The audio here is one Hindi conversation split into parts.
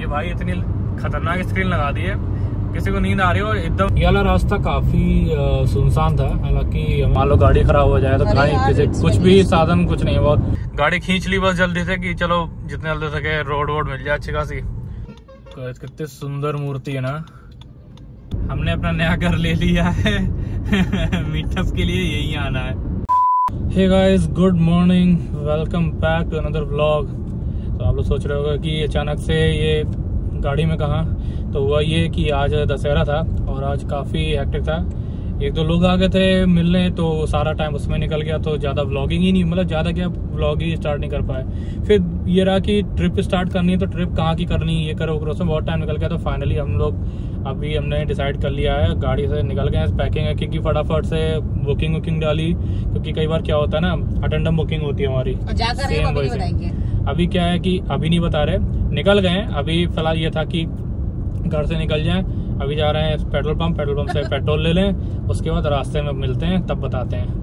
कि भाई इतनी खतरनाक स्क्रीन लगा दी है, किसी को नींद आ रही हो एकदम। ये वाला रास्ता काफी सुनसान था, हालांकि मान लो गाड़ी खराब हो जाए तो किसी कुछ भी साधन कुछ नहीं, बहुत गाड़ी खींच ली बस जल्दी से कि चलो जितने जल्दी सके रोड वोड मिल जाए अच्छी खासी। कितनी सुंदर मूर्ति है ना। हमने अपना नया घर ले लिया है मीटअप के लिए यही आना है। Hey guys, good morning, welcome back to another vlog. तो आप लोग सोच रहे होगा कि अचानक से ये गाड़ी में कहाँ, तो हुआ ये कि आज दशहरा था और आज काफ़ी हेक्टिक था। एक दो लोग आ गए थे मिलने तो सारा टाइम उसमें निकल गया, तो ज़्यादा व्लॉगिंग ही नहीं, मतलब ज़्यादा क्या व्लॉग ही स्टार्ट नहीं कर पाए। फिर ये रहा कि ट्रिप स्टार्ट करनी है तो ट्रिप कहाँ की करनी, ये करो उसमें बहुत टाइम निकल गया। तो फाइनली हम लोग हमने डिसाइड कर लिया है, गाड़ी से निकल गए। पैकिंग है क्योंकि फटाफट से बुकिंग डाली, क्योंकि कई बार क्या होता है ना अटेंडम बुकिंग होती है हमारी। अभी क्या है कि अभी नहीं बता रहे, निकल गए। अभी फिलहाल ये था कि घर से निकल जाएं। अभी जा रहे हैं पेट्रोल पंप से पेट्रोल ले लें, उसके बाद रास्ते में मिलते हैं तब बताते हैं।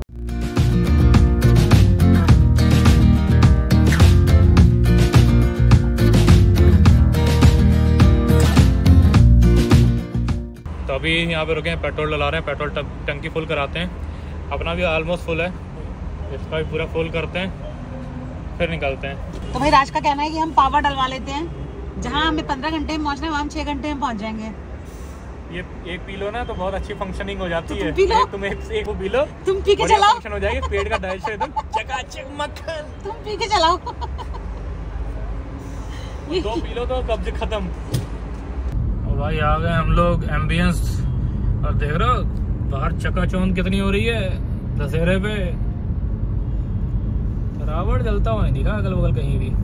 तो अभी यहाँ पे रुके हैं, पेट्रोल डला रहे हैं, पेट्रोल टंकी फुल कराते हैं। अपना भी ऑलमोस्ट फुल है, इसका भी पूरा फुल करते हैं फिर निकलते हैं। तो भाई राज का कहना है कि हम पावर डलवा लेते हैं, जहाँ हमें 15 घंटे में पहुँचना है वहाँ हम 6 घंटे में पहुँच जाएंगे। ये एक पी लो ना तो बहुत अच्छी फंक्शनिंग हो जाती है। तुम एक पी लो, तुम पी के चलाओ, फंक्शन हो जाएगी, पेट का डाइजेशन एकदम चकाचक मक्खन। तुम पी के चलाओ 2 पी लो तो कब्ज खत्म। और भाई आ गए हम लोग एम्बियंस, और देख रहे हो बाहर चकाचौंध कितनी हो रही है दशहरे पे। रावण जलता हुआ नहीं दिखा अगल बगल कहीं भी,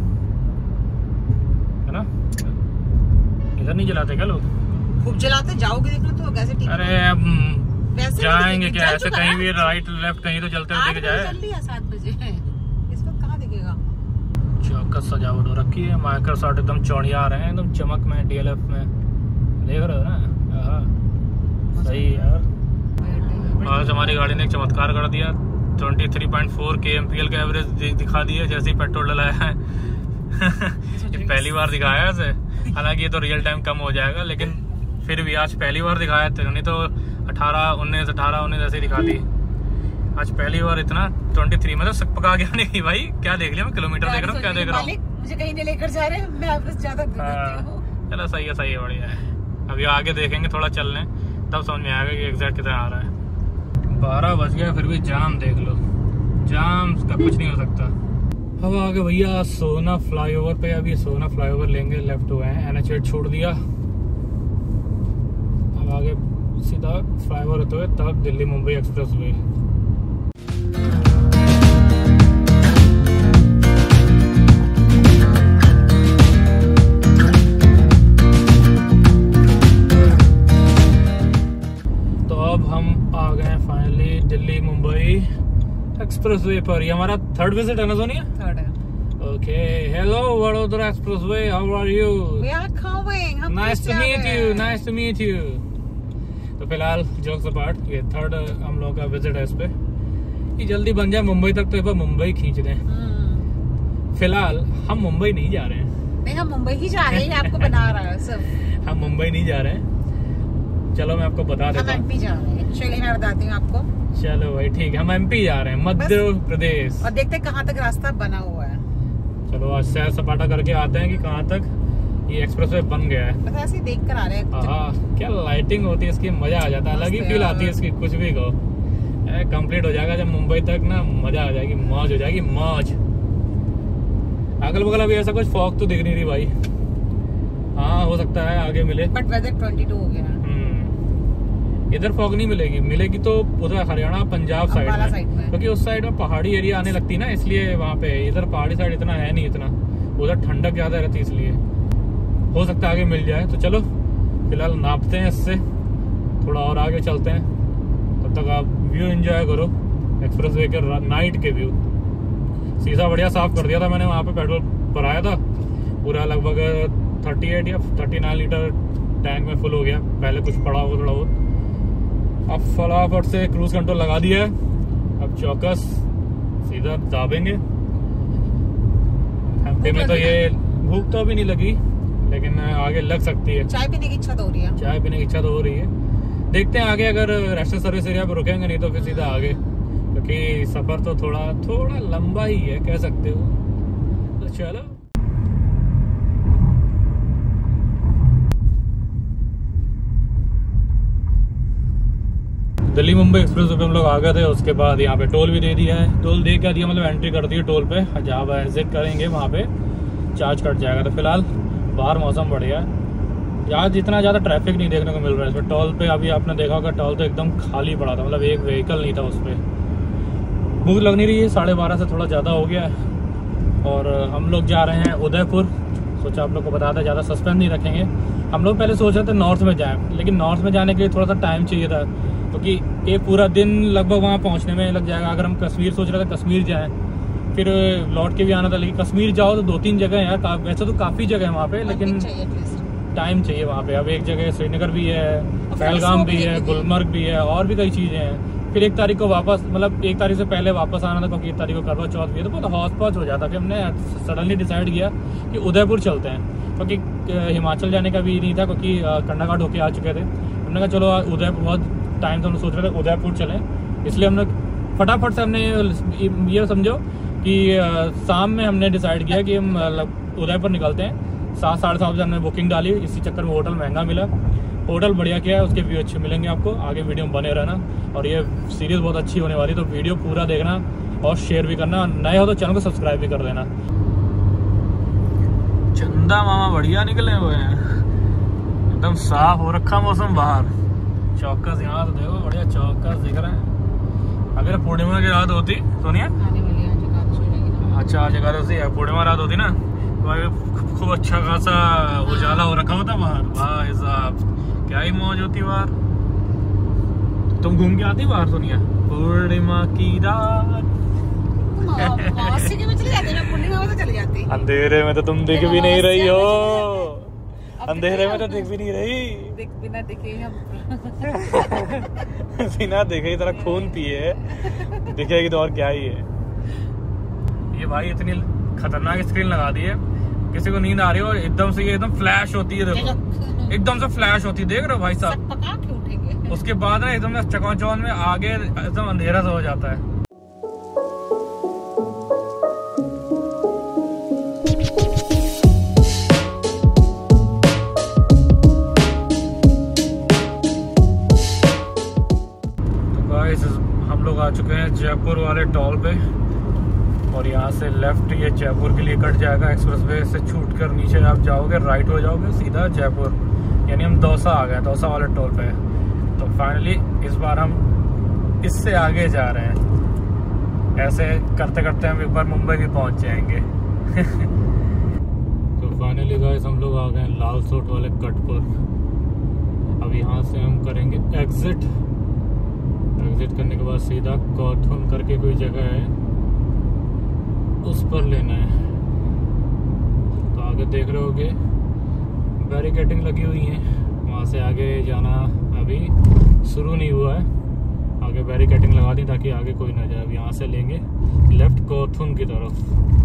है ना। इधर नहीं जलाते क्या लोग? खूब जलाते, जाओगे देखना तो कैसे। अरे जाएंगे क्या ऐसे कहीं भी राइट लेफ्ट कहीं तो चलते हुए दिख जाए। 7 बजे इस वक्त कहाँ दिखेगा। चौकस सजावट हो रखी है, माइक्रो शॉट एकदम चौड़िया आ रहे हैं, एकदम चमक में डीएलएफ में, देख रहे हो ना। सही यार। आज हमारी गाड़ी ने एक चमत्कार कर दिया, 23.4 kmpl का एवरेज दिखा दिया जैसे ही पेट्रोल डलाया है ये पहली बार दिखाया है इसे, हालांकि ये तो रियल टाइम कम हो जाएगा, लेकिन फिर भी आज पहली बार दिखाया था, नहीं तो 18-19 ऐसे दिखा दी। आज पहली बार इतना 23 मतलब सब पका गया नहीं भाई। क्या देख लिया मैं, किलोमीटर देख रहा हूँ, क्या देख रहा हूँ। मुझे कहीं नहीं लेकर जा रहे हैं, मैं एवरेज ज्यादा दे देती हूं। चलो सही है बढ़िया है। अभी आगे देखेंगे थोड़ा चलने, तब समझ में आएगा कि एग्जैक्ट कितना आ रहा है। 12 बज गया फिर भी जाम देख लो, जाम का कुछ नहीं हो सकता। अब आगे भैया सोना फ्लाईओवर पे, अभी सोना फ्लाईओवर लेंगे, लेफ्ट हुए हैं, NH8 छोड़ दिया। अब आगे सीधा फ्लाईओवर होते हुए तब दिल्ली मुंबई एक्सप्रेस वे। तो अब हम आ गए फाइनली दिल्ली मुंबई एक्सप्रेसवे पर। ये हमारा 3rd विजिट है ना सोनिया? 3rd है। Okay, hello Vadodara expressway, how are you? We are coming. Nice to meet you. तो फिलहाल जोक्स अपार्ट, ये 3rd हम लोगों का विजिट है इस पे। ये जल्दी बन जाए मुंबई तक, तो एक बार मुंबई खींच दें। फिलहाल हम मुंबई नहीं जा रहे हैं। नहीं, हम मुंबई ही जा रहे हैं, आपको बता रहा है सब। हम मुंबई नहीं जा रहे हैं, चलो मैं आपको बता देता हूँ। हम MP जा रहे हैं, चलिए मैं बताती हूँ आपको। चलो भाई ठीक है, हम MP जा रहे हैं, मध्य प्रदेश। और देखते हैं कहाँ तक रास्ता बना हुआ है। चलो आज सैर सपाटा करके आते हैं कि कहाँ तक ये एक्सप्रेसवे बन गया है। बस ऐसे ही देख कर आ रहे हैं। हाँ, क्या लाइटिंग होती है इसकी, मजा आ जाता है, अलग ही फील आती है इसकी, कुछ भी कहो। कंप्लीट हो जाएगा जब मुंबई तक ना, मजा आ जाएगी, मौज हो जाएगी, मौज। अगल बगल अभी ऐसा कुछ फॉग तो दिख नहीं रही भाई। हाँ हो सकता है आगे मिले, बट वेदर 22 हो गया है। इधर फॉग नहीं मिलेगी तो उधर हरियाणा पंजाब साइड में, क्योंकि उस साइड में पहाड़ी एरिया आने लगती है ना, इसलिए वहाँ पे। इधर पहाड़ी साइड इतना है नहीं, इतना उधर ठंडक ज्यादा रहती है, इसलिए हो सकता है आगे मिल जाए। तो चलो फिलहाल नापते हैं इससे, थोड़ा और आगे चलते हैं, तब तक आप व्यू एंजॉय करो एक्सप्रेसवे के नाइट के व्यू। शीशा बढ़िया साफ कर दिया था मैंने, वहाँ पे पेट्रोल भराया था पूरा, लगभग 38 या 39 लीटर टैंक में फुल हो गया। पहले कुछ पड़ा हो थोड़ा बहुत, अब फटाफट से क्रूज कंट्रोल लगा दिया है। अब चौकस सीधा दाबेंगे। एमपी में तो ये भूख तो अभी नहीं लगी, लेकिन आगे लग सकती है। चाय पीने की इच्छा तो हो रही है। चाय पीने की इच्छा तो हो रही है। देखते हैं आगे, अगर रेस्टोरेंट सर्विस एरिया पर रुकेंगे, नहीं तो फिर सीधा आगे, क्योंकि सफर तो थोड़ा लंबा ही है कह सकते हो। तो चलो दिल्ली मुंबई एक्सप्रेस पे हम लोग आ गए थे। उसके बाद यहाँ पे टोल भी दे दिया है। टोल दे क्या दिया, मतलब एंट्री कर दी है टोल पे। जहाँ एग्जिट करेंगे वहाँ पे चार्ज कट जाएगा। तो फिलहाल बाहर मौसम बढ़िया है, यहाँ जितना ज़्यादा ट्रैफिक नहीं देखने को मिल रहा है इसमें। टोल पे अभी आपने देखा होगा, टोल तो एकदम खाली पड़ा था, मतलब एक व्हीकल नहीं था उस पर। भूख लग नहीं रही है, 12:30 से थोड़ा ज़्यादा हो गया है। और हम लोग जा रहे हैं उदयपुर। सोचा आप लोग को बताते, ज़्यादा सस्पेंस नहीं रखेंगे। हम लोग पहले सोच रहे थे नॉर्थ में जाएँ, लेकिन नॉर्थ में जाने के लिए थोड़ा सा टाइम चाहिए था, क्योंकि एक पूरा दिन लगभग वहाँ पहुँचने में लग जाएगा। अगर हम कश्मीर सोच रहे थे कश्मीर जाएँ, फिर लौट के भी आना था। लेकिन कश्मीर जाओ तो 2-3 जगह है यार, वैसे तो काफ़ी जगह है वहाँ पे, लेकिन टाइम चाहिए वहाँ पे। अब एक जगह श्रीनगर भी है, पहलगाम भी है, गुलमर्ग भी है, और भी कई चीज़ें हैं। फिर 1 तारीख को वापस, मतलब 1 तारीख से पहले वापस आना था, क्योंकि 1 तारीख को करवा चौथ भी है, तो बहुत हौच पौच हो जाता। फिर हमने सडनली डिसाइड किया कि उदयपुर चलते हैं, क्योंकि हिमाचल जाने का भी नहीं था, क्योंकि कंडाघाट होके आ चुके थे। हमने कहा चलो उदयपुर, बहुत टाइम से हम सोच रहे थे उदयपुर चलें, इसलिए हमने फटाफट से हमने ये समझो कि शाम में हमने डिसाइड किया कि हम उदयपुर निकलते हैं। 7-7:30 बजे हमने बुकिंग डाली। इसी चक्कर में होटल महंगा मिला। होटल बढ़िया किया है, उसके व्यू अच्छे मिलेंगे आपको। आगे वीडियो में बने रहना, और ये सीरीज़ बहुत अच्छी होने वाली, तो वीडियो पूरा देखना और शेयर भी करना। नए हो तो चैनल को सब्सक्राइब भी कर देना। चंदा मामा बढ़िया निकले हुए हैं, एकदम साफ हो रखा मौसम बाहर। चौकस यहाँ तो देखो, बढ़िया चौकस दिख रहे हैं। अगर पूर्णिमा की रात होती, सोनिया अच्छा आज एकादशी है, पूर्णिमा रात होती ना, तो खूब अच्छा खासा उजाला हो रखा होता बाहर। भाई साहब क्या ही मौज होती बाहर। तुम घूम के आती बाहर सोनिया? पूर्णिमा की रात अंधेरे में तो तुम दिख भी नहीं रही हो, अंधेरे में तो दिख भी नहीं रही। बिना दिखे बिना देखे तरह खून पिए दिखेगी तो और क्या ही है। ये भाई इतनी खतरनाक स्क्रीन लगा दी है, किसी को नींद आ रही हो एकदम से ये एकदम फ्लैश होती है। देखो एकदम से फ्लैश होती है, देख रहे हो भाई साहब। उसके बाद ना एकदम चकाचौंध में आगे एकदम अंधेरा सा हो जाता है। हम लोग आ चुके हैं जयपुर वाले टोल पे, और यहाँ से लेफ्ट ये जयपुर के लिए कट जाएगा। एक्सप्रेसवे से छूट कर नीचे आप जाओगे, राइट हो जाओगे, सीधा जयपुर। यानी हम दौसा आ गए, दौसा वाले टोल पे। तो फाइनली इस बार हम इससे आगे जा रहे हैं। ऐसे करते करते हम एक बार मुंबई भी पहुँच जाएंगे। तो फाइनली गाइस हम लोग आ गए लालसोट वाले कट पर। अब यहाँ से हम करेंगे एग्जिट। एग्जिट करने के बाद सीधा कॉथन करके कोई जगह है, उस पर लेना है। तो आगे देख रहे होगे बैरिकेडिंग लगी हुई है, वहाँ से आगे जाना अभी शुरू नहीं हुआ है। आगे बैरिकेडिंग लगा दी ताकि आगे कोई ना जाए। अब यहाँ से लेंगे लेफ्ट कॉथन की तरफ।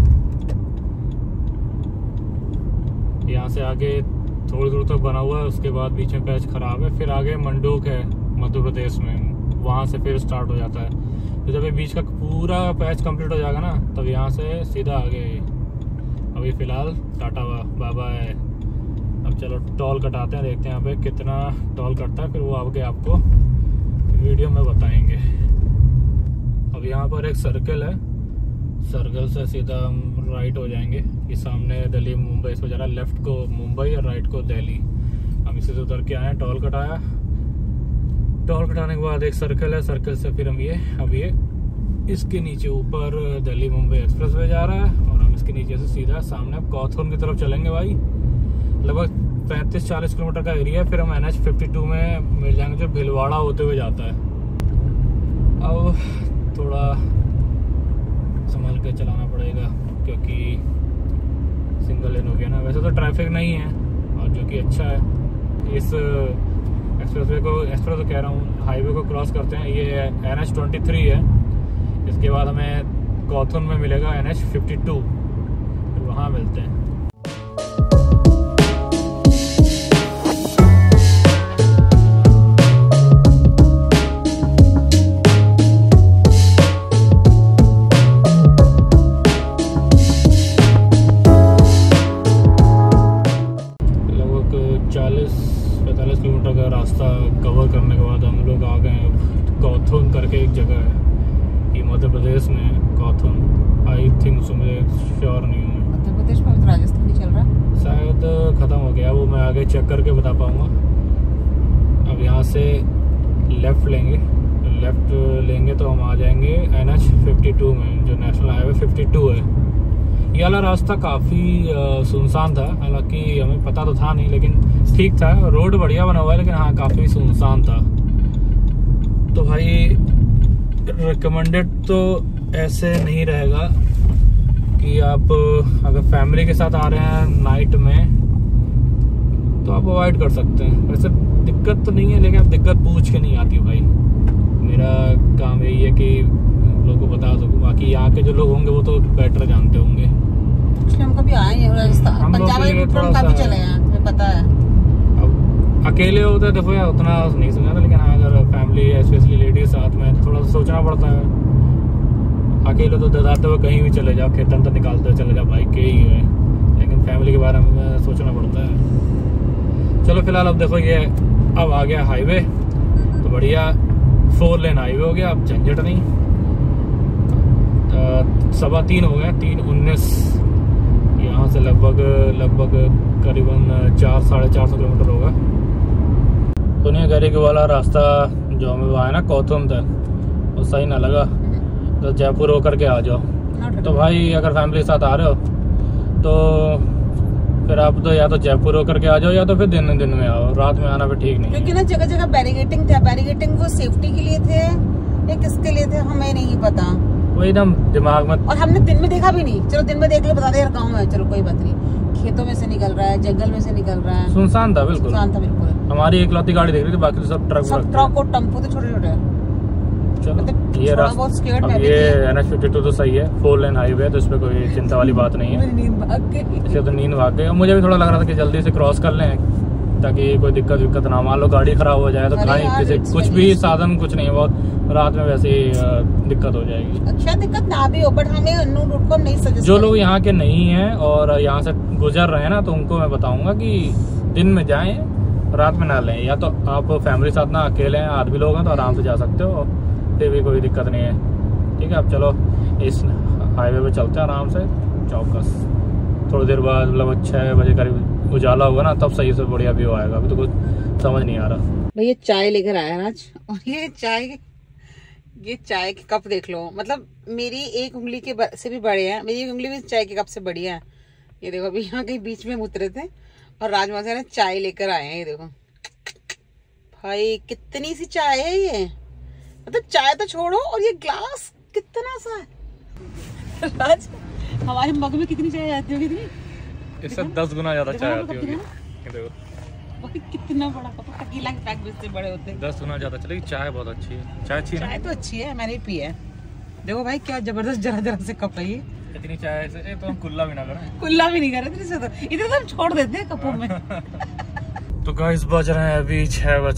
यहाँ से आगे थोड़ी दूर तक बना हुआ है, उसके बाद बीच में पैच खराब है। फिर आगे मंडोक है मध्य प्रदेश में, वहाँ से फिर स्टार्ट हो जाता है। तो जब ये बीच का पूरा पैच कंप्लीट हो जाएगा ना, तब यहाँ से सीधा आगे। अभी फ़िलहाल टाटा बाबा है। अब चलो टोल कटाते हैं, देखते हैं यहाँ पे कितना टोल कटता है, फिर वो आगे आपको वीडियो में बताएंगे। अब यहाँ पर एक सर्कल है, सर्कल से सीधा हम राइट हो जाएंगे। ये सामने दिल्ली मुंबई, इस पर जा रहा है लेफ्ट को मुंबई और राइट को दिल्ली। हम इसी से उतर के आए हैं, टोल कटाया। टोल कटाने के बाद एक सर्कल है, सर्कल से फिर हम अब ये इसके नीचे ऊपर दिल्ली मुंबई एक्सप्रेसवे जा रहा है, और हम इसके नीचे से सीधा सामने कॉथन की तरफ चलेंगे भाई। लगभग 35-40 किलोमीटर का एरिया है। फिर हम NH 52 में मिल जाएंगे, जो भीलवाड़ा होते हुए जाता है। अब थोड़ा संभल के चलाना पड़ेगा, क्योंकि सिंगल लेन हो गया ना। वैसे तो ट्रैफिक नहीं है, और जो कि अच्छा है। इस एक्सप्रेस तो कह रहा हूँ, हाईवे को क्रॉस करते हैं। ये NH 23 है, इसके बाद हमें कॉथन में मिलेगा NH 52, फिर वहाँ मिलते हैं। 45 किलोमीटर का रास्ता कवर करने के बाद हम लोग आ गए कौथुन करके एक जगह है, ये मध्य प्रदेश में है कौथुन। आई थिंक सो, मुझे श्योर नहीं हूँ। मध्य प्रदेश में तो राजस्थान ही चल रहा है शायद, ख़त्म हो गया वो, मैं आगे चेक करके बता पाऊँगा। अब यहाँ से लेफ़्ट लेंगे तो हम आ जाएंगे NH 52 में, जो नेशनल हाईवे 52 है। ये वाला रास्ता काफ़ी सुनसान था, हालांकि हमें पता तो था नहीं, लेकिन ठीक था, रोड बढ़िया बना हुआ है, लेकिन हाँ काफ़ी सुनसान था। तो भाई रिकमेंडेड तो ऐसे नहीं रहेगा कि आप अगर फैमिली के साथ आ रहे हैं नाइट में तो आप अवॉइड कर सकते हैं। वैसे दिक्कत तो नहीं है, लेकिन अब दिक्कत पूछ के नहीं आती भाई। मेरा काम यही है कि लोगों को बता सकूँ, बाकी यहाँ के जो लोग होंगे वो तो बेटर जानते होंगे। हम कभी आए हैं राजस्थान, पंजाब काफी चले हैं, तुम्हें पता है। अब अकेले होते देखो यार उतना नहीं समझा था, लेकिन अगर फैमिली है स्पेशली लेडीज साथ में तो थोड़ा सा सोचना पड़ता है। अकेले तो ददाते हुए कहीं भी चले जाओ, खेतन तो निकालते हुए चले जाओ, बाइक के ही है, लेकिन फैमिली के बारे में सोचना पड़ता है। चलो फिलहाल अब देखो ये अब आ गया हाईवे, तो बढ़िया 4 लेन हाईवे हो गया, अब झंझट नहीं। 3:15 हो गया, 3:19। यहाँ से लगभग करीबन 400-450 किलोमीटर होगा। दुनिया गरी के वाला रास्ता जो हमें आया ना कौथुन तक, वो सही ना लगा, तो जयपुर होकर के आ जाओ। तो भाई अगर फैमिली के साथ आ रहे हो तो फिर आप तो या तो जयपुर होकर के आ जाओ, या तो फिर दिन में आओ, रात में आना फिर ठीक नहीं। क्योंकि ना जगह जगह बैरिकेटिंग था, बैरिकेटिंग वो सेफ्टी के लिए थे या किसके लिए थे हमें नहीं पता, वो एकदम दिमाग में। और हमने दिन में देखा भी नहीं। चलो दिन में देख ले, बता दे यार गाँव में, चलो कोई बात नहीं, खेतों में से निकल रहा है, जंगल में से निकल रहा है, सुनसान था बिल्कुल, सुनसान था बिल्कुल। हमारी एकलौती गाड़ी देख रही थी, बाकी तो सब ट्रक और टेम्पो तो छोटे छोटे। चलो ये रास्ता, ये NH 52 तो सही है, 4 लेन हाईवे है, तो इसमें कोई चिंता वाली बात नहीं है। इसे तो नींद भाग गई। मुझे भी थोड़ा लग रहा था कि जल्दी से क्रॉस कर लें ताकि कोई दिक्कत ना, मान लो गाड़ी खराब हो जाए तो कहीं किसी कुछ भी साधन कुछ नहीं हो, रात में वैसे ही दिक्कत हो जाएगी। अच्छा दिक्कत ना भी हो, बट हमें अन्नू रूट को नहीं सजेस्ट। जो लोग यहाँ के नहीं हैं और यहाँ से गुजर रहे हैं ना, तो उनको मैं बताऊंगा कि दिन में जाएं, रात में ना लें। या तो आप फैमिली साथ ना, अकेले हैं, आदमी लोग हैं तो आराम से जा सकते हो, फिर भी कोई दिक्कत नहीं है। ठीक है, अब चलो इस हाईवे पे चलते हैं आराम से चौकस। थोड़ी देर बाद मतलब 6 बजे करीब उजाला होगा ना, तब सही से बढ़िया व्यू आएगा। अभी तो कुछ समझ नहीं आ रहा। भैया चाय लेकर आया ना आज, और ये चाय के कप देख लो, मतलब मेरी एक उंगली के से भी बड़े हैं, मेरी एक उंगली भी चाय के कप से बड़ी है। ये देखो अभी यहाँ कहीं बीच में उतरे थे और राजमा से चाय लेकर आए हैं। ये देखो भाई कितनी सी चाय है ये, मतलब चाय तो छोड़ो, और ये ग्लास कितना सा है। राज हमारे मग में कितनी चाय आती होगी? इससे 10 गुना ज्यादा चाय आती होगी। ये देखो कितना बड़ा कप, टकीला के पैक से बड़े होते हैं। 10 गुना ज्यादा चलेगी। चाय बहुत अच्छी है, चाय अच्छी है, चाय तो अच्छी है, मैंने भी पी है। देखो भाई क्या जबरदस्त जरा से कप है ये। इतनी चाय से तो हम कुल्ला भी ना करें, कुल्ला भी नहीं करे इधर तो हम छोड़ देते हैं कपों में। तो गाइस बज रहे हैं अभी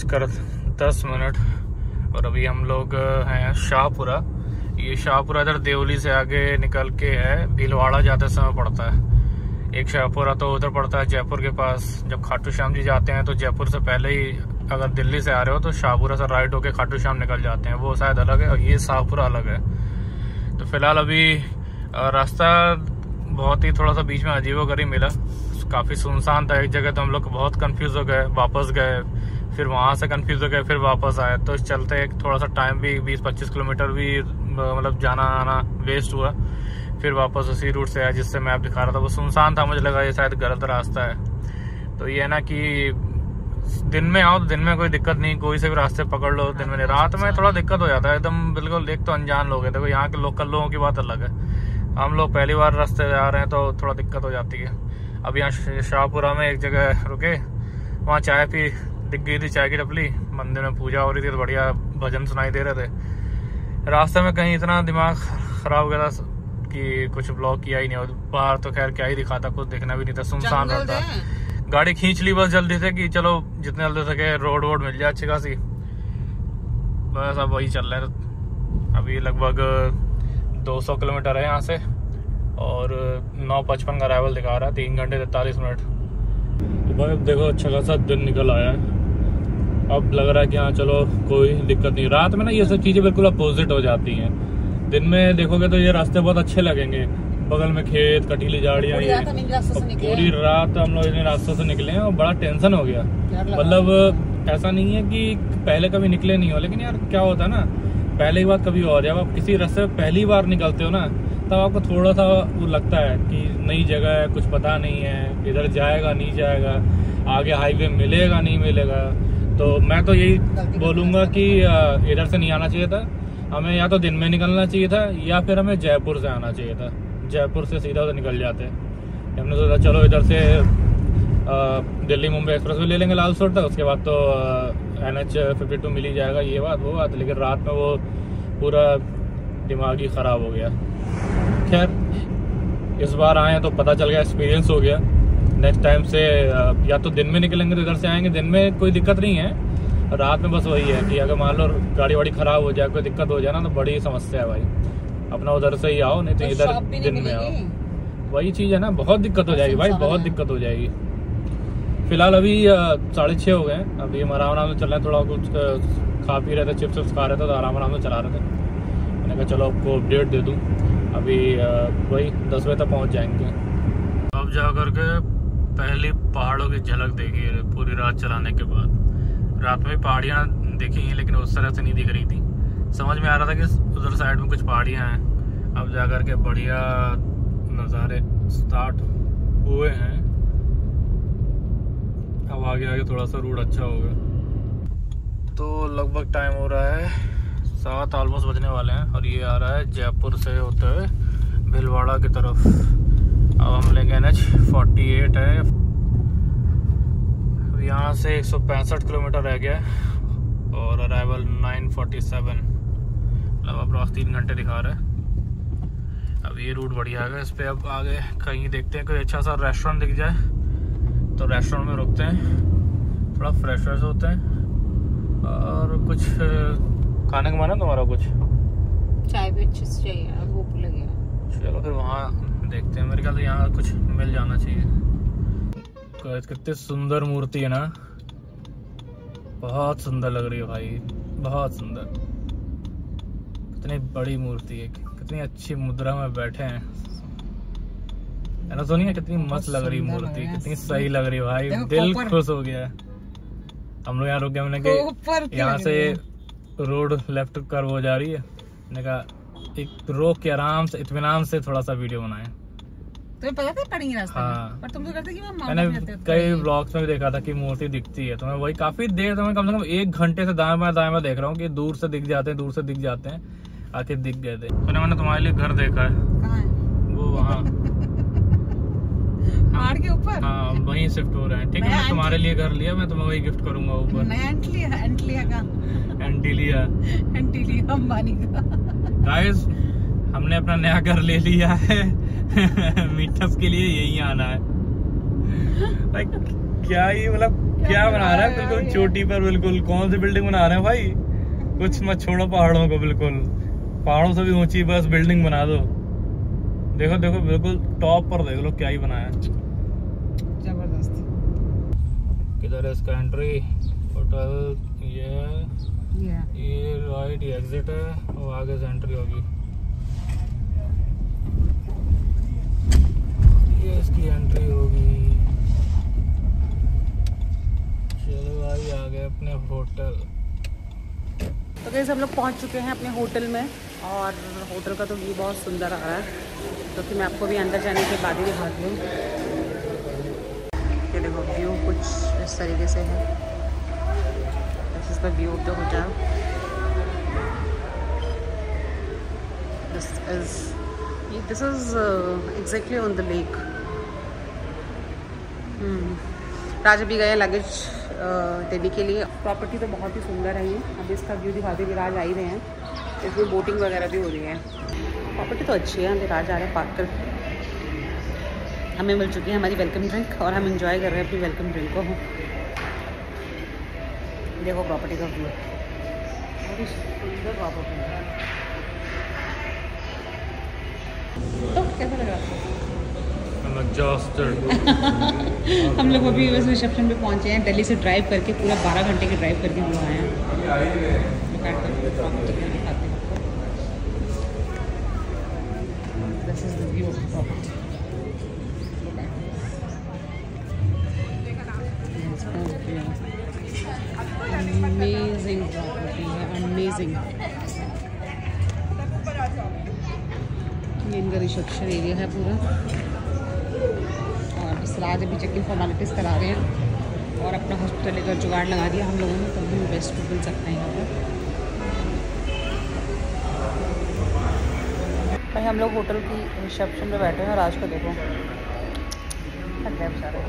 6:10 और अभी हम लोग हैं शाहपुरा। ये शाहपुरा इधर देवली से आगे निकल के है, भीलवाड़ा जाते समय पड़ता है। एक शाहपुरा तो उधर पड़ता है जयपुर के पास। जब खाटू श्याम जी जाते हैं तो जयपुर से पहले ही अगर दिल्ली से आ रहे हो तो शाहपुरा से राइट होके खाटू श्याम निकल जाते हैं, वो शायद अलग है और ये शाहपुरा अलग है। तो फिलहाल अभी रास्ता बहुत ही थोड़ा सा बीच में अजीबोगरीब मिला, काफी सुनसान था। एक जगह तो हम लोग बहुत कंफ्यूज हो गए, वापस गए, फिर वहां से कंफ्यूज हो गए, फिर वापस आए। तो इस चलते थोड़ा सा टाइम भी 20-25 किलोमीटर भी मतलब जाना आना वेस्ट हुआ। फिर वापस उसी रूट से आया जिससे मैप दिखा रहा था, वो सुनसान था। मुझे लगा ये शायद गलत रास्ता है। तो ये है ना कि दिन में आओ तो दिन में कोई दिक्कत नहीं, कोई से भी रास्ते पकड़ लो, दिन में नहीं। रात में थोड़ा दिक्कत हो जाता है एकदम, बिल्कुल एक तो अनजान लोग हैं। देखो यहाँ के लोकल लोगों की बात अलग है, हम लोग पहली बार रास्ते जा रहे हैं तो थोड़ा दिक्कत हो जाती है। अब यहाँ शाहपुरा में एक जगह रुके, वहाँ चाय पी, दिख गई थी चाय की टपली, मंदिर में पूजा हो रही थी तो बढ़िया भजन सुनाई दे रहे थे। रास्ते में कहीं इतना दिमाग खराब हो गया था कि कुछ ब्लॉक किया ही नहीं। और बाहर तो खैर क्या ही दिखाता, कुछ दिखना भी नहीं था, सुनसान रहता। गाड़ी खींच ली बस जल्दी से कि चलो जितने जल्दी सके रोड मिल जाए अच्छी खासी, बस अब वही चल रहा है। अभी लगभग 200 किलोमीटर है यहाँ से और 9:55 का अराइवल दिखा रहा है, 3 घंटे 43 मिनट। भाई देखो अच्छा खासा दिन निकल आया है। अब लग रहा है कि हाँ चलो कोई दिक्कत नहीं। रात में ना ये सब चीजें बिल्कुल अपोजिट हो जाती हैं। दिन में देखोगे तो ये रास्ते बहुत अच्छे लगेंगे, बगल में खेत, कटीली झाड़ियाँ, ये पूरी रात हम लोग इन रास्तों से निकले हैं और बड़ा टेंशन हो गया। मतलब ऐसा नहीं है कि पहले कभी निकले नहीं हो, लेकिन यार क्या होता है ना, पहले की बात कभी और, जब आप किसी रास्ते में पहली बार निकलते हो ना तब आपको थोड़ा सा वो लगता है कि नई जगह है, कुछ पता नहीं है, इधर जाएगा नहीं जाएगा, आगे हाईवे मिलेगा नहीं मिलेगा। तो मैं तो यही बोलूँगा कि इधर से नहीं आना चाहिए था हमें, या तो दिन में निकलना चाहिए था या फिर हमें जयपुर से आना चाहिए था। जयपुर से सीधा उधर निकल जाते हैं। हमने सोचा चलो इधर से दिल्ली मुंबई एक्सप्रेस वे ले लेंगे लालसोट तक, उसके बाद तो NH52 मिल ही जाएगा, ये बात वो बात। लेकिन रात में वो पूरा दिमाग ही ख़राब हो गया। खैर इस बार आए तो पता चल गया, एक्सपीरियंस हो गया। नेक्स्ट टाइम से या तो दिन में निकलेंगे तो इधर से आएंगे, दिन में कोई दिक्कत नहीं है, रात में बस वही है कि अगर मान लो गाड़ी वाड़ी ख़राब हो जाए, कोई दिक्कत हो जाए ना, तो बड़ी समस्या है भाई। अपना उधर से ही आओ, नहीं तो इधर दिन में आओ, वही चीज़ है ना, बहुत दिक्कत हो जाएगी भाई, बहुत दिक्कत हो जाएगी। फिलहाल अभी 6:30 हो गए हैं, अभी हम आराम से चल रहे हैं, थोड़ा कुछ खा पी रहे थे, चिप्स खा रहे थे, तो आराम से चला रहे थे। मैंने कहा चलो आपको अपडेट दे दूँ। अभी वही 10 बजे तक पहुँच जाएंगे। अब जा करके पहली पहाड़ों की झलक देखी है पूरी रात चलाने के बाद। रात में पहाड़ियाँ देखी हैं लेकिन उस तरह से नहीं दिख रही थी, समझ में आ रहा था कि उधर साइड में कुछ पहाड़ियाँ हैं। अब जा करके बढ़िया नज़ारे स्टार्ट हुए हैं। अब आगे आगे थोड़ा सा रूट अच्छा होगा। तो लगभग टाइम हो रहा है 7 ऑलमोस्ट बजने वाले हैं और ये आ रहा है जयपुर से होते हुए भीलवाड़ा की तरफ। अब हम लेंगे NH48 है। यहाँ से 165 किलोमीटर रह गया और अराइवल 9:47, मतलब अप्रॉक्स 3 घंटे दिखा रहा है। अब ये रूट बढ़िया है। इस पे अब आगे कहीं देखते हैं कोई अच्छा सा रेस्टोरेंट दिख जाए तो रेस्टोरेंट में रुकते हैं, थोड़ा फ्रेश होते हैं और कुछ खाने का मन है तुम्हारा? कुछ चाय भी अच्छी से चाहिए, भूख लगी है। चलो फिर वहाँ देखते हैं। मेरे ख्याल से यहाँ कुछ मिल जाना चाहिए। कितनी सुंदर मूर्ति है ना, बहुत सुंदर लग रही है भाई, बहुत सुंदर। कितनी बड़ी मूर्ति है, कितनी अच्छी मुद्रा में बैठे हैं, है ना सोनिया? कितनी मस्त लग रही मूर्ति, कितनी सही लग रही है भाई, दिल खुश हो गया। हम लोग यहाँ रुक गए, हमने कहा यहाँ से रोड लेफ्ट कर्व हो जा रही है, मैंने कहा एक रोक के आराम से इत्मीनान से थोड़ा सा वीडियो बनाए। तुम्हें पता था पढ़ेंगे रास्ते में, पर तुम तो कहते कि मैंने कई ब्लॉग्स में भी देखा था कि मूर्ति दिखती है, तो मैं वही काफी देर तो मैं कम से कम 1 घंटे से दाएं बाएं देख रहा हूँ कि दूर से दिख जाते हैं, दूर से दिख जाते हैं। आखिर दिख गए थे। मैंने तुम्हारे लिए घर देखा है। कहाँ है? वो वहाँ पहाड़ के ऊपर। हाँ वहीं शिफ्ट हो रहे हैं। ठीक है, मैं तुम्हारे लिए घर लिया, मैं तुम्हें वही गिफ्ट करूंगा ऊपर। नया एंटीलिया अंबानी का। गाइस हमने अपना नया घर ले लिया है। मीटअप्स के लिए यही आना है भाई। क्या ये मतलब क्या बना रहा है? बिल्कुल चोटी पर, बिल्कुल कौन सी बिल्डिंग बना रहे हैं भाई? कुछ मत छोड़ो पहाड़ों को, बिल्कुल पहाड़ों से भी ऊंची बस बिल्डिंग बना दो। देखो देखो बिल्कुल टॉप पर देख लो क्या ही बनाया है, जबरदस्त। किधर है इसका एंट्री? होटल ये राइट, ये एग्जिट है और आगे से एंट्री होगी। ये इसकी एंट्री होगी। चलो भाई आ गए अपने होटल। तो गाइस हम लोग पहुंच चुके हैं अपने होटल में और होटल का तो व्यू बहुत सुंदर आ रहा है, तो फिर मैं आपको भी अंदर जाने के बाद ही दिखाती हूँ। ये देखो व्यू कुछ इस तरीके से है। This is the view of the hotel. This is exactly on the lake. Raj भी गए लगेज देने के लिए। प्रॉपर्टी तो बहुत ही सुंदर है ये। अभी इसका व्यू दिखाते हुए राज आ ही रहे हैं, इसमें बोटिंग वगैरह भी हो रही है। प्रॉपर्टी तो अच्छी है। अभी राज आ रहे हैं पार्क कर। हमें मिल चुकी है हमारी वेलकम ड्रिंक और हम एंजॉय कर रहे हैं अपनी वेलकम ड्रिंक को। देखो प्रॉपर्टी का व्यू, बहुत ही सुंदर प्रॉपर्टी है। तो कैसा लग रहा आपको? हम लोग अभी बस रिसेप्शन पे पहुंचे हैं। दिल्ली से ड्राइव करके पूरा 12 घंटे के ड्राइव करके हम लोग आए हैं। This is the view of the property. Amazing property है, amazing। ये इनका रिसेप्शन एरिया है पूरा। और इस रात अभी चेकिंग फॉर्मेलिटीज़ करा रहे हैं और अपना हॉस्पिटल का जुगाड़ लगा दिया हम लोगों ने, तभी बेस्ट मिल सकते हैं यहाँ पर। भाई हम लोग होटल की रिसेप्शन पे बैठे हैं और आज को देखो थक गए बेचारे।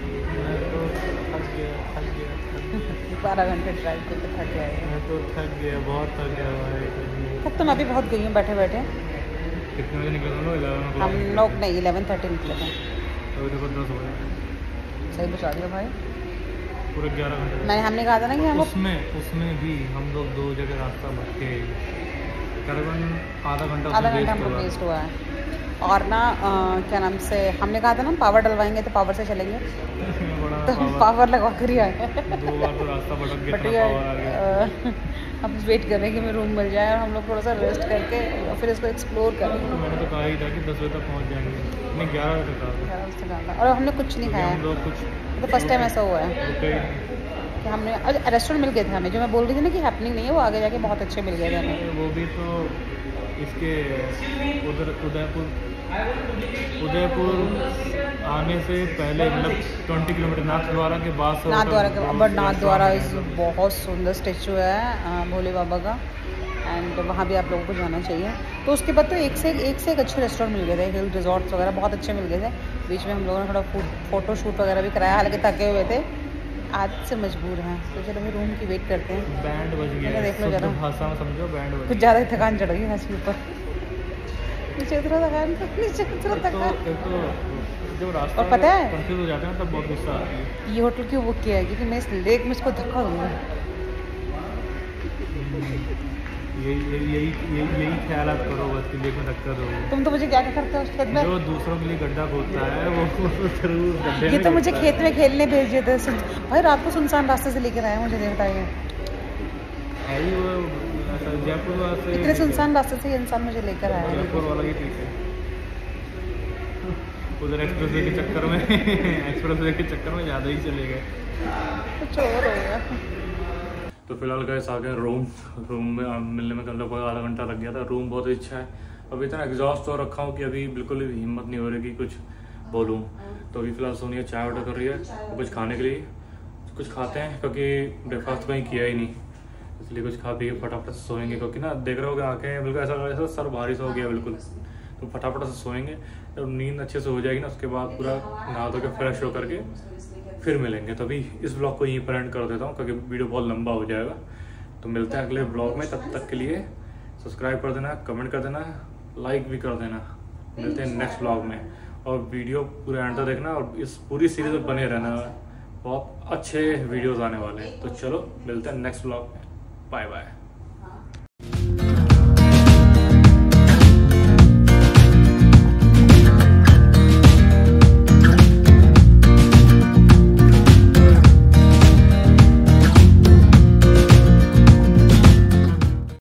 12 घंटे ड्राइव करके थक गया है। मैं तो थक गया, बहुत थक गया भाई। थक तो मैं भी बहुत गई हूँ बैठे बैठे। कितने बजे निकले थे? 11 हम लोग नहीं 11:30 निकले थे। तो देखो 10 बजे सही बचा दिया भाई, पूरे 11 घंटे। हमने कहा था ना कि हम उसमें भी हम लोग 2 जगह रास्ता भटके, करीबन आधा घंटा हम लोग वेस्ट हुआ है। और ना क्या नाम से हमने कहा था ना पावर डलवाएंगे तो पावर से चलेंगे तो पावर लगवा कर ही आए। 2 बार तो रास्ता भटक गया। अब वेट कर रहे हैं कि हमें रूम मिल जाए और हम लोग थोड़ा सा रेस्ट करके और फिर इसको एक्सप्लोर करें। तो मैंने तो कहा ही था कि 10 बजे तक पहुंच जाएंगे, नहीं 11 बजे तक। और हमने कुछ नहीं खाया, तो फर्स्ट टाइम ऐसा हुआ है कि हमने रेस्टोरेंट मिल गए थे हमें, जो मैं बोल रही थी ना कि हैपनिंग नहीं है, वो आगे जाके बहुत अच्छे मिल गए थे हमें। वो भी तो इसके उधर उदयपुर आने से पहले, मतलब 20 किलोमीटर नाथद्वारा के बाद से। नाथद्वारा इस बहुत सुंदर स्टेचू है भोले बाबा का, एंड वहाँ भी आप लोगों को जाना चाहिए। तो उसके बाद तो एक से एक अच्छे रेस्टोरेंट मिल गए थे, हिल रिजॉर्ट्स वगैरह बहुत अच्छे मिल गए थे। बीच में हम लोगों ने थोड़ा फोटो शूट वगैरह भी कराया, हालांकि थके हुए थे, आज से मजबूर हैं। तो चलो अभी रूम की वेट करते हैं। बैंड बज गया, देख लो जरा भाषा में समझो, बैंड बज कुछ ज़्यादा थकान चढ़ गई है इसके ऊपर। नीचे उतरा थकान, नीचे उतरा थकान। जब रास्ता और पता है कंफ्यूज हो जाते हैं तब बहुत गुस्सा आता है। ये होटल क्यों बुक किया है, क्योंकि मैं इस लेक में इसको धक्का दूँगा। यही ख्याल करो बस कि लेक में धक्का दो। तुम तो मुझे क्या करते हो उस खेत में? जो दूसरों के लिए गड्ढा खोदता है वो जरूर गड्ढे। ये तो मुझे खेत में खेलने भेज देते थे भाई, रात को सुनसान रास्ते से लेकर आए मुझे, बताइए जयपुर से इतने सुनसान रास्ते से ये इंसान मुझे लेकर आया है। जयपुर वाला ही ठीक है, उधर एक्सप्रेसवे के चक्कर में ज़्यादा ही चले गए, कुछ और हो गया। तो फिलहाल गैस आ गए रूम में मिलने में कम लगभग आधा घंटा लग गया था। रूम बहुत अच्छा है, अभी इतना एग्जॉस्ट हो रखा हूँ कि अभी बिल्कुल भी हिम्मत नहीं हो रही कि कुछ बोलूँ। तो अभी फिलहाल सोनिया चाय ऑर्डर कर रही है कुछ खाने के लिए, कुछ खाते हैं क्योंकि ब्रेकफास्ट कहीं किया ही नहीं, इसलिए कुछ खा पी के फटाफट से सोएंगे। क्योंकि ना देख रहे हो कि आँखें बिल्कुल ऐसा सर भारी सा हो गया बिल्कुल, तो फटाफट से सोएंगे। जब नींद अच्छे से हो जाएगी ना, उसके बाद पूरा नहा धो के फ्रेश हो करके फिर मिलेंगे। तो अभी इस ब्लॉग को यहीं पर एंड कर देता हूँ क्योंकि वीडियो बहुत लंबा हो जाएगा। तो मिलते हैं अगले ब्लॉग में, तब तक के लिए सब्सक्राइब कर देना, कमेंट कर देना, लाइक भी कर देना। मिलते हैं नेक्स्ट ब्लॉग में, और वीडियो पूरा एंड तक देखना और इस पूरी सीरीज में बने रहना, बहुत अच्छे वीडियोस आने वाले हैं। तो चलो मिलते हैं नेक्स्ट ब्लॉग में, बाय बाय।